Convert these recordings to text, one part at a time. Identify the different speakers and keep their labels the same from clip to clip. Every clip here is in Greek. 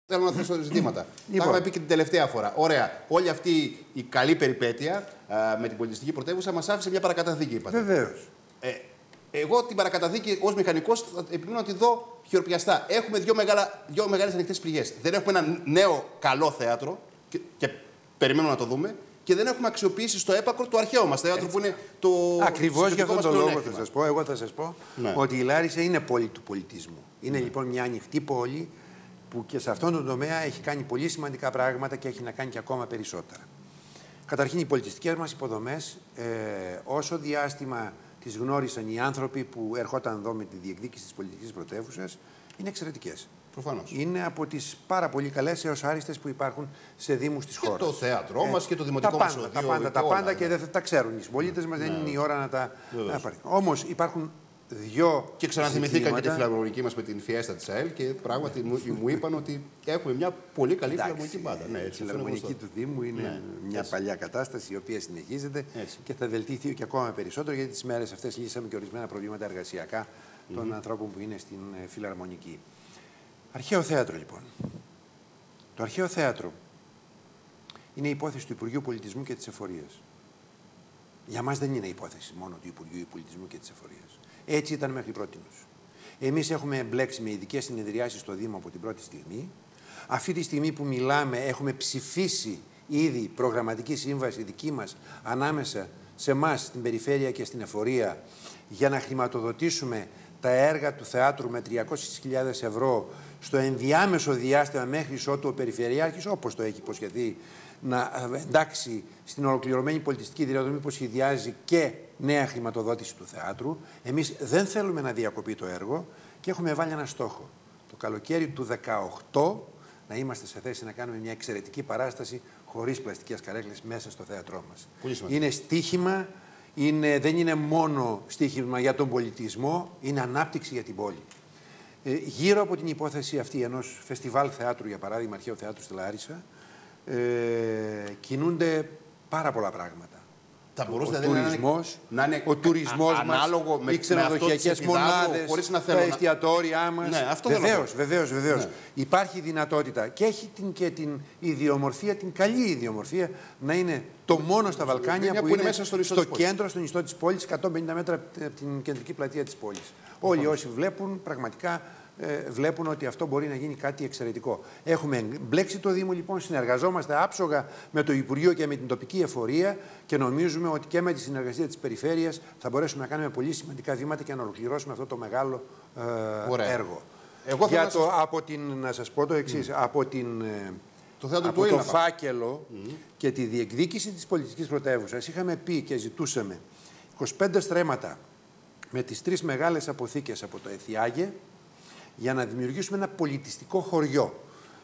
Speaker 1: Θέλω να θέσω ζητήματα. Τα είχαμε πει και την τελευταία φορά. Ωραία. Όλη αυτή η καλή περιπέτεια με την πολιτιστική πρωτεύουσα μας άφησε μια παρακαταθήκη, είπατε.
Speaker 2: Βεβαίως.
Speaker 1: Εγώ την παρακαταθήκη ως μηχανικός θα επιμείνω να τη δω χειροπιαστά. Έχουμε δύο μεγάλες ανοιχτές πληγές. Δεν έχουμε ένα νέο καλό θέατρο και περιμένουμε να το δούμε. Και δεν έχουμε αξιοποιήσει στο έπακρο το αρχαίο μας θέατρο που είναι το.
Speaker 2: Ακριβώς για αυτόν τον λόγο θα σας πω. Εγώ θα σας πω ότι η Λάρισα είναι πόλη του πολιτισμού. Είναι λοιπόν μια ανοιχτή πόλη που και σε αυτόν τον τομέα έχει κάνει πολύ σημαντικά πράγματα και έχει να κάνει και ακόμα περισσότερα. Καταρχήν, οι πολιτιστικές μας υποδομές, όσο διάστημα τις γνώρισαν οι άνθρωποι που έρχονταν εδώ με τη διεκδίκηση της πολιτικής πρωτεύουσας, είναι εξαιρετικές.
Speaker 1: Προφανώς.
Speaker 2: Είναι από τις πάρα πολύ καλές έως άριστες που υπάρχουν σε δήμους της χώρας.
Speaker 1: Και το θέατρό μας και το δημοτικό μας οδείο.
Speaker 2: Τα πάντα και δεν θα τα ξέρουν. Οι συμπολίτες μας δεν είναι η ώρα να τα πάρουν. Όμως υπάρχουν δύο.
Speaker 1: Και ξαναθυμηθήκαν και τη φιλαρμονική μας με την φιέστα της ΑΕΛ και πράγματι μου είπαν ότι έχουμε μια πολύ καλή φιλαρμονική μπάντα.
Speaker 2: Η φιλαρμονική του Δήμου είναι μια παλιά κατάσταση η οποία συνεχίζεται και θα βελτιωθεί και ακόμα περισσότερο, γιατί τις μέρες αυτές λύσαμε και ορισμένα προβλήματα εργασιακά των ανθρώπων που είναι στην φιλαρμονική. Αρχαίο θέατρο, λοιπόν. Το αρχαίο θέατρο είναι υπόθεση του Υπουργείου Πολιτισμού και της Εφορίας. Για μας δεν είναι υπόθεση μόνο του Υπουργείου Πολιτισμού και της Εφορίας. Έτσι ήταν μέχρι πρότινος. Εμείς έχουμε εμπλέξει με ειδικές συνεδριάσεις στο Δήμο από την πρώτη στιγμή. Αυτή τη στιγμή που μιλάμε έχουμε ψηφίσει ήδη προγραμματική σύμβαση δική μας ανάμεσα σε εμάς, στην Περιφέρεια και στην Εφορία, για να χρηματοδοτήσουμε τα έργα του θεάτρου με 300.000 ευρώ στο ενδιάμεσο διάστημα μέχρι ότου ο Περιφερειάρχης, όπως το έχει υποσχεθεί, να εντάξει στην ολοκληρωμένη πολιτιστική διαδρομή που σχεδιάζει και νέα χρηματοδότηση του θεάτρου. Εμείς δεν θέλουμε να διακοπεί το έργο και έχουμε βάλει ένα στόχο. Το καλοκαίρι του 2018 να είμαστε σε θέση να κάνουμε μια εξαιρετική παράσταση χωρίς πλαστικές καρέκλες μέσα στο θέατρό μας. Είναι στοίχημα, δεν είναι μόνο στοίχημα για τον πολιτισμό, είναι ανάπτυξη για την πόλη. Γύρω από την υπόθεση αυτή ενός φεστιβάλ θεάτρου, για παράδειγμα, αρχαίου θεάτρου στη Λάρισα, κινούνται πάρα πολλά πράγματα. Ο τουρισμός μας, οι ξενοδοχειακές μονάδες, τα εστιατόρια μας. Βεβαίως. Ναι. Υπάρχει δυνατότητα και έχει την ιδιομορφία, την καλή ιδιομορφία, να είναι το μόνο στα Βαλκάνια που είναι μέσα στο κέντρο, στον ιστό της πόλης, 150 μέτρα από την κεντρική πλατεία της πόλης. Όλοι όσοι βλέπουν, πραγματικά βλέπουν ότι αυτό μπορεί να γίνει κάτι εξαιρετικό. Έχουμε μπλέξει το Δήμο, λοιπόν, συνεργαζόμαστε άψογα με το Υπουργείο και με την τοπική εφορία και νομίζουμε ότι και με τη συνεργασία της Περιφέρειας θα μπορέσουμε να κάνουμε πολύ σημαντικά βήματα και να ολοκληρώσουμε αυτό το μεγάλο έργο. Να σας πω το εξής. Από το φάκελο και τη διεκδίκηση της πολιτικής πρωτεύουσας είχαμε πει και ζητούσαμε 25 στρέμματα με τις 3 μεγάλες αποθήκες από το Αιθιάγε, για να δημιουργήσουμε ένα πολιτιστικό χωριό.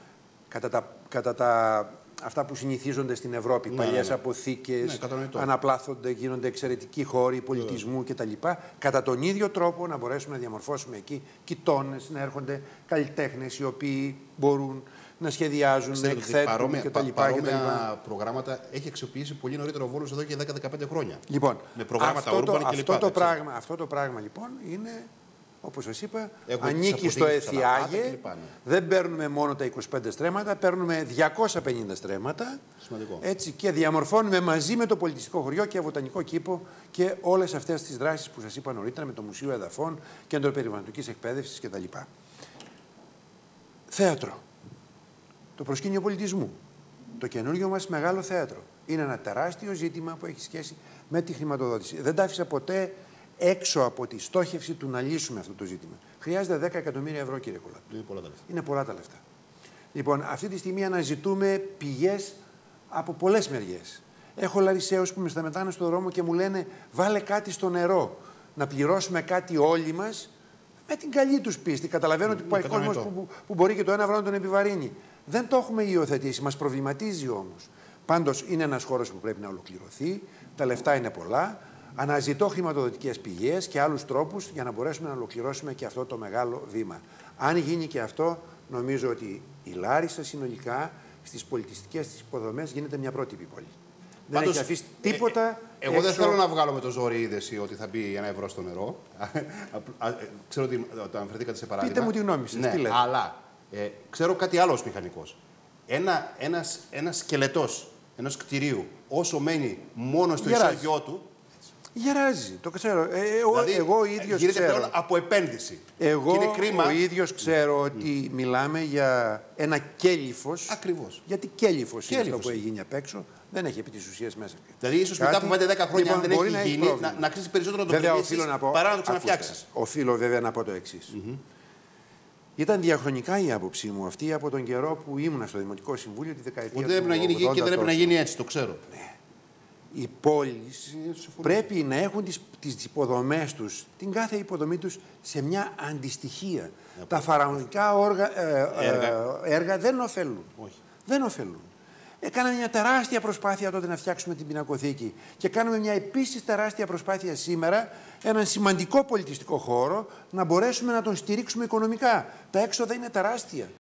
Speaker 2: Αυτά που συνηθίζονται στην Ευρώπη, παλιές αποθήκες, αναπλάθονται, γίνονται εξαιρετικοί χώροι πολιτισμού κτλ. Κατά τον ίδιο τρόπο να μπορέσουμε να διαμορφώσουμε εκεί κοιτώνες, να έρχονται καλλιτέχνες οι οποίοι μπορούν να σχεδιάζουν, να εκθέτουν κτλ.
Speaker 1: Παρόμοια προγράμματα έχει αξιοποιήσει πολύ νωρίτερα ο Βόλος εδώ και 10-15 χρόνια.
Speaker 2: Λοιπόν,
Speaker 1: με προγράμματα urban κλπ.
Speaker 2: Αυτό το πράγμα λοιπόν είναι, όπως σας είπα, ανήκει στο Αιθιάγε. Δεν παίρνουμε μόνο τα 25 στρέμματα, παίρνουμε 250 στρέμματα. Έτσι, και διαμορφώνουμε μαζί με το πολιτιστικό χωριό και βοτανικό κήπο και όλες αυτές τις δράσεις που σας είπα νωρίτερα, με το Μουσείο Εδαφών, Κέντρο Περιβαλλοντικής Εκπαίδευσης κτλ. Θέατρο. Το προσκήνιο πολιτισμού. Το καινούργιο μας μεγάλο θέατρο. Είναι ένα τεράστιο ζήτημα που έχει σχέση με τη χρηματοδότηση. Δεν τα άφησα ποτέ έξω από τη στόχευση του να λύσουμε αυτό το ζήτημα. Χρειάζεται 10 εκατομμύρια ευρώ, κύριε Κολάτου. Είναι πολλά τα λεφτά. Λοιπόν, αυτή τη στιγμή αναζητούμε πηγές από πολλές μεριές. Έχω Λαρισαίους που με σταματάνε στον δρόμο και μου λένε βάλε κάτι στο νερό. Να πληρώσουμε κάτι όλοι μας με την καλή τους πίστη. Καταλαβαίνω ότι υπάρχει κόσμος που μπορεί και το 1 ευρώ να τον επιβαρύνει. Δεν το έχουμε υιοθετήσει, μας προβληματίζει όμως. Πάντως είναι ένας χώρος που πρέπει να ολοκληρωθεί. Τα λεφτά είναι πολλά. Αναζητώ χρηματοδοτικές πηγές και άλλους τρόπους για να μπορέσουμε να ολοκληρώσουμε και αυτό το μεγάλο βήμα. Αν γίνει και αυτό, νομίζω ότι η Λάρισα συνολικά στις πολιτιστικές της υποδομές γίνεται μια πρότυπη πόλη. Δεν έχει αφήσει τίποτα.
Speaker 1: Εγώ δεν θέλω να βγάλω με το ζόρι είδεση ότι θα μπει 1 ευρώ στο νερό. Ξέρω ότι το αναφερθήκατε σε παράδειγμα.
Speaker 2: Πείτε μου τη γνώμη σας. Τι λέτε.
Speaker 1: Αλλά Ξέρω κάτι άλλο ως μηχανικός. Ένας σκελετός ενός κτηρίου, όσο μένει μόνο στο ισόγειό του.
Speaker 2: Γεράζει, το ξέρω.
Speaker 1: Δηλαδή,
Speaker 2: εγώ ο ίδιος
Speaker 1: γίνεται
Speaker 2: ξέρω.
Speaker 1: πλέον από επένδυση.
Speaker 2: Εγώ
Speaker 1: είναι κρίμα.
Speaker 2: ο ίδιος ξέρω ότι μιλάμε για ένα κέλυφος.
Speaker 1: Ακριβώς.
Speaker 2: Γιατί κέλυφος είναι αυτό που έχει γίνει απ' έξω, δεν έχει επί της ουσίας μέσα.
Speaker 1: Δηλαδή, ίσως μετά από 5-10 χρόνια, αν δεν
Speaker 2: μπορεί
Speaker 1: έχει γίνει, να αξίζει περισσότερο να το χτυπήσεις παρά να το ξαναφτιάξεις.
Speaker 2: Οφείλω βέβαια να πω το εξής. Ήταν διαχρονικά η άποψή μου αυτή από τον καιρό που ήμουνα στο Δημοτικό Συμβούλιο τη δεκαετία του 80.
Speaker 1: Ότι δεν πρέπει να γίνει και δεν πρέπει να γίνει έτσι, το ξέρω.
Speaker 2: Ναι. Οι πόλεις πρέπει να έχουν τις υποδομές τους, την κάθε υποδομή τους σε μια αντιστοιχία. Τα φαραωνικά έργα δεν ωφελούν.
Speaker 1: Όχι.
Speaker 2: Δεν ωφελούν. Έκαναμε μια τεράστια προσπάθεια τότε να φτιάξουμε την πινακοθήκη και κάνουμε μια επίσης τεράστια προσπάθεια σήμερα έναν σημαντικό πολιτιστικό χώρο να μπορέσουμε να τον στηρίξουμε οικονομικά. Τα έξοδα είναι τεράστια.